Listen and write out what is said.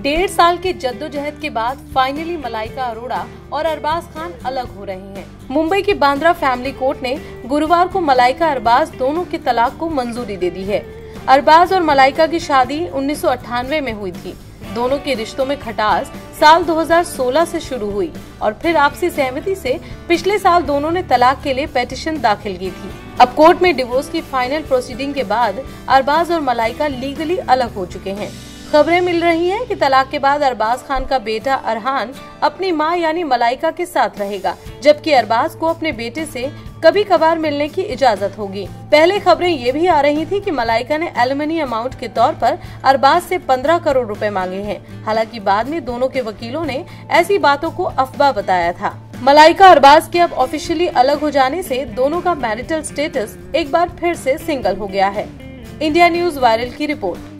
1.5 साल के जद्दोजहद के बाद फाइनली मलाइका अरोड़ा और अरबाज खान अलग हो रहे हैं। मुंबई की बांद्रा फैमिली कोर्ट ने गुरुवार को मलाइका अरबाज दोनों के तलाक को मंजूरी दे दी है। अरबाज और मलाइका की शादी 1998 में हुई थी। दोनों के रिश्तों में खटास साल 2016 से शुरू हुई और फिर आपसी सहमति से पिछले साल दोनों ने तलाक के लिए पेटिशन दाखिल की थी। अब कोर्ट में डिवोर्स की फाइनल प्रोसीडिंग के बाद अरबाज और मलाइका लीगली अलग हो चुके हैं। खबरें मिल रही हैं कि तलाक के बाद अरबाज खान का बेटा अरहान अपनी मां यानी मलाइका के साथ रहेगा, जबकि अरबाज को अपने बेटे से कभी कभार मिलने की इजाजत होगी। पहले खबरें ये भी आ रही थी कि मलाइका ने एलिमनी अमाउंट के तौर पर अरबाज से 15 करोड़ रुपए मांगे हैं। हालांकि बाद में दोनों के वकीलों ने ऐसी बातों को अफवाह बताया था। मलाइका अरबाज के अब ऑफिशियली अलग हो जाने से दोनों का मैरिटल स्टेटस एक बार फिर से सिंगल हो गया है। इंडिया न्यूज वायरल की रिपोर्ट।